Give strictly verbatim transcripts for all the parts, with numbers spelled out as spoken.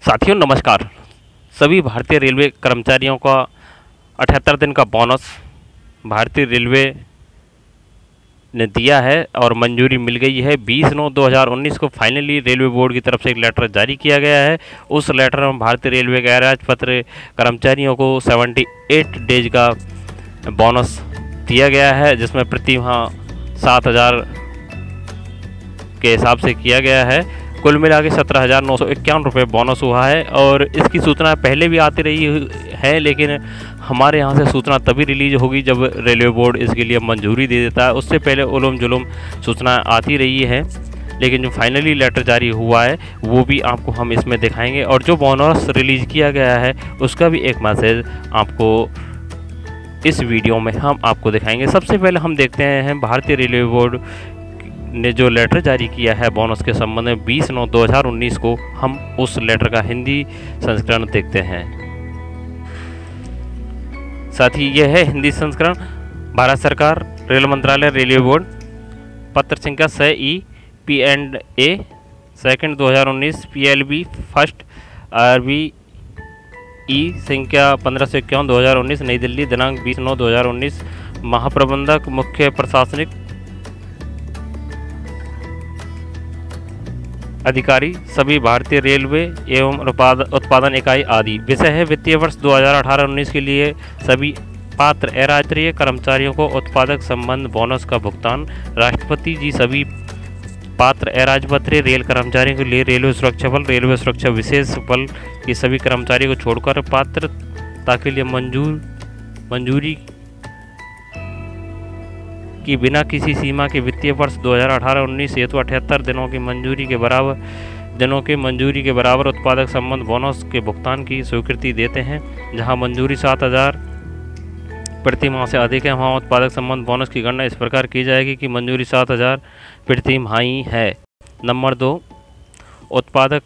साथियों नमस्कार। सभी भारतीय रेलवे कर्मचारियों का अठहत्तर दिन का बोनस भारतीय रेलवे ने दिया है और मंजूरी मिल गई है। बीस नौ दो हज़ार उन्नीस को फाइनली रेलवे बोर्ड की तरफ से एक लेटर जारी किया गया है। उस लेटर में भारतीय रेलवे के राजपत्र कर्मचारियों को अठहत्तर डेज का बोनस दिया गया है, जिसमें प्रति माह सात हज़ार के हिसाब से किया गया है। कुल मिला के सत्रह हज़ार नौ सौ इक्यावन रुपये बोनस हुआ है और इसकी सूचना पहले भी आती रही है, लेकिन हमारे यहाँ से सूचना तभी रिलीज होगी जब रेलवे बोर्ड इसके लिए मंजूरी दे देता है। उससे पहले उलम जुलम सूचना आती रही है, लेकिन जो फाइनली लेटर जारी हुआ है वो भी आपको हम इसमें दिखाएंगे। और जो बोनस रिलीज़ किया गया है उसका भी एक मैसेज आपको इस वीडियो में हम आपको दिखाएंगे। सबसे पहले हम देखते हैं भारतीय रेलवे बोर्ड ने जो लेटर जारी किया है बोनस के संबंध में बीस नौ दो हज़ार उन्नीस को, हम उस लेटर का हिंदी संस्करण देखते हैं। साथ ही यह है हिंदी संस्करण। भारत सरकार रेल मंत्रालय रेलवे बोर्ड पत्र संख्या छः E P and A second दो हज़ार उन्नीस P L B first R B E संख्या पंद्रह सौ इक्यावन दो हज़ार उन्नीस नई दिल्ली दिनांक बीस नौ दो हज़ार उन्नीस। महाप्रबंधक मुख्य प्रशासनिक अधिकारी सभी भारतीय रेलवे एवं उत्पादन इकाई आदि। विषय है वित्तीय वर्ष दो हज़ार अठारह उन्नीस के लिए सभी पात्र अराजपत्रीय कर्मचारियों को उत्पादक संबंध बोनस का भुगतान। राष्ट्रपति जी सभी पात्र अराजपत्रीय रेल कर्मचारियों के लिए रेलवे सुरक्षा बल रेलवे सुरक्षा विशेष बल के सभी कर्मचारियों को छोड़कर पात्रता के लिए मंजूर मंजूरी कि बिना किसी सीमा के वित्तीय वर्ष दो हज़ार अठारह उन्नीस हेतु अठहत्तर दिनों की मंजूरी के बराबर दिनों के मंजूरी के बराबर उत्पादक संबंध बोनस के भुगतान की स्वीकृति देते हैं। जहां मंजूरी सात हज़ार प्रति माह से अधिक है, वहां उत्पादक संबंध बोनस की गणना इस प्रकार की जाएगी कि मंजूरी सात हज़ार प्रति माह ही है। नंबर दो, उत्पादक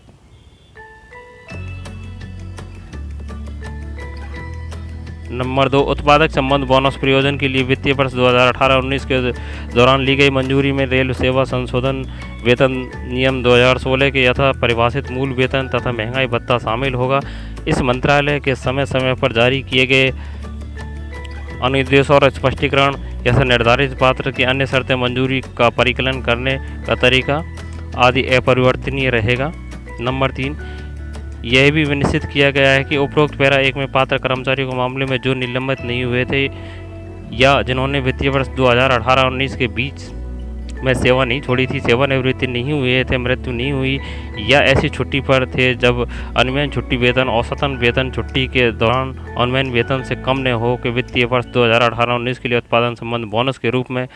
नंबर दो उत्पादक संबंध बोनस प्रयोजन के लिए वित्तीय वर्ष दो हज़ार अठारह उन्नीस के दौरान ली गई मंजूरी में रेल सेवा संशोधन वेतन नियम दो हज़ार सोलह के यथा परिभाषित मूल वेतन तथा महंगाई भत्ता शामिल होगा। इस मंत्रालय के समय समय पर जारी किए गए अनुदेश और स्पष्टीकरण जैसे निर्धारित पात्र की अन्य शर्तें मंजूरी का परिकलन करने का तरीका आदि अपरिवर्तनीय रहेगा। नंबर तीन, यह भी विनिश्चित किया गया है कि उपरोक्त पैरा एक में पात्र कर्मचारियों के मामले में जो निलंबित नहीं हुए थे या जिन्होंने वित्तीय वर्ष दो हज़ार अठारह उन्नीस के बीच में सेवा नहीं छोड़ी थी, सेवानिवृत्ति नहीं हुए थे, मृत्यु नहीं हुई या ऐसी छुट्टी पर थे जब अनुमैन छुट्टी वेतन औसतन वेतन छुट्टी के दौरान अनुमैन वेतन से कम न हो, कि वित्तीय वर्ष दो हज़ार अठारह उन्नीस के लिए उत्पादन संबंध बोनस के रूप में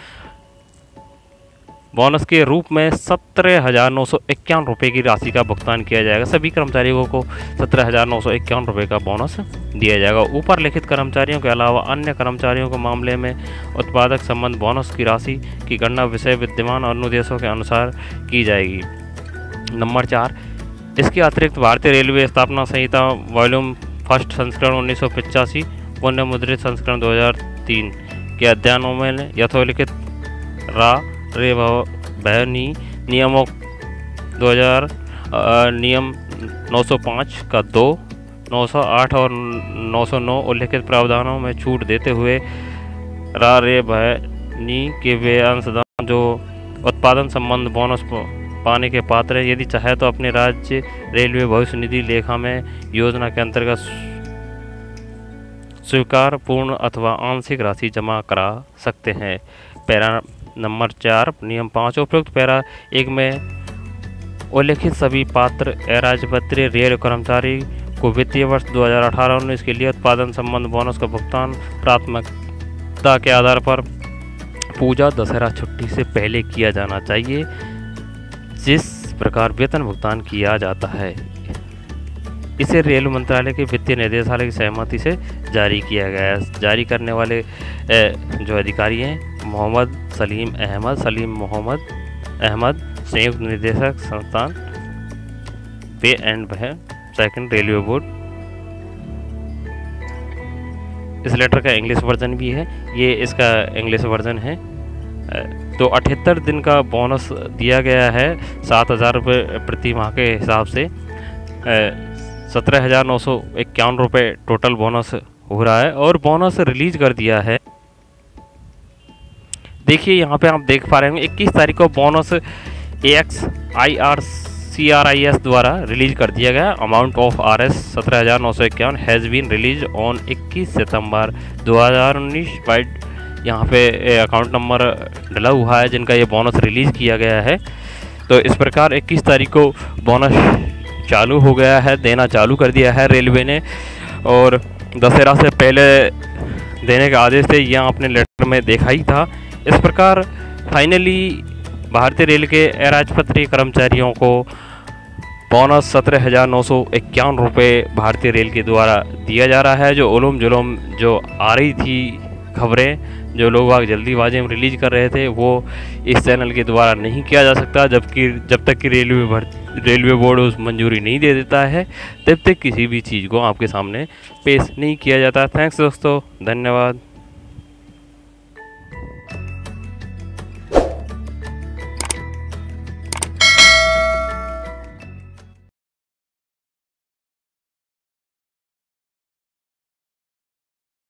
बोनस के रूप में सत्रह हज़ार नौ सौ इक्यावन रुपये की राशि का भुगतान किया जाएगा। सभी कर्मचारियों को सत्रह हज़ार नौ सौ इक्यावन रुपये का बोनस दिया जाएगा। ऊपर लिखित कर्मचारियों के अलावा अन्य कर्मचारियों के मामले में उत्पादक संबंध बोनस की राशि की गणना विषय विद्यमान अनुदेशों के अनुसार की जाएगी। नंबर चार, इसके अतिरिक्त भारतीय रेलवे स्थापना संहिता वॉल्यूम फर्स्ट संस्करण उन्नीस सौ पचासी पुण्य मुद्रित संस्करण दो हज़ार तीन के अध्ययनों में यथोलिखित रा रे बहनी नियमों दो हज़ार नियम नौ सौ पाँच का दो, नौ सौ आठ और नौ सौ नौ उल्लिखित प्रावधानों में छूट देते हुए रा रे बहनी के वे अंशदान जो उत्पादन संबंध बोनस पाने के पात्र है, यदि चाहे तो अपने राज्य रेलवे भविष्य निधि लेखा में योजना के अंतर्गत स्वीकार पूर्ण अथवा आंशिक राशि जमा करा सकते हैं। पैरा नंबर चार नियम पाँच, उपयुक्त पैरा एक में उल्लिखित सभी पात्र अराजपत्रीय रेल कर्मचारी को वित्तीय वर्ष दो हज़ार अठारह उन्नीस के लिए उत्पादन संबंध बोनस का भुगतान प्राथमिकता के आधार पर पूजा दशहरा छुट्टी से पहले किया जाना चाहिए, जिस प्रकार वेतन भुगतान किया जाता है। इसे रेल मंत्रालय के वित्तीय निर्देशालय की सहमति से जारी किया गया है। जारी करने वाले जो अधिकारी हैं मोहम्मद सलीम अहमद सलीम मोहम्मद अहमद संयुक्त निदेशक संस्थान पे एंड है सेकंड रेलवे बोर्ड। इस लेटर का इंग्लिश वर्जन भी है, ये इसका इंग्लिश वर्जन है। तो अठहत्तर दिन का बोनस दिया गया है सात हज़ार रुपये प्रति माह के हिसाब से। सत्रह हज़ार नौ सौ इक्यावन रुपये टोटल बोनस हो रहा है और बोनस रिलीज कर दिया है। देखिए यहाँ पे आप देख पा रहे होंगे इक्कीस तारीख को bonus A X I R C R I S द्वारा रिलीज कर दिया गया। अमाउंट ऑफ आर एस सत्रह हज़ार नौ सौ इक्यावन हैज़ बीन रिलीज ऑन इक्कीस सितंबर दो हज़ार उन्नीस बाई। यहाँ पे अकाउंट नंबर डला हुआ है जिनका ये बोनस रिलीज़ किया गया है। तो इस प्रकार इक्कीस तारीख को बोनस चालू हो गया है, देना चालू कर दिया है रेलवे ने और दशहरा से पहले देने का आदेश थे, यह आपने लेटर में देखा ही था। इस प्रकार फाइनली भारतीय रेल के अराजपत्रीय कर्मचारियों को बोनस सत्रह हज़ार नौ सौ इक्यावन रुपये भारतीय रेल के द्वारा दिया जा रहा है। जो उलूम जुलूम जो आ रही थी खबरें, जो लोग आग जल्दीबाजी में रिलीज कर रहे थे, वो इस चैनल के द्वारा नहीं किया जा सकता। जबकि जब तक कि रेलवे भर रेलवे बोर्ड उस मंजूरी नहीं दे देता है तब तक किसी भी चीज़ को आपके सामने पेश नहीं किया जाता। थैंक्स दोस्तों, धन्यवाद।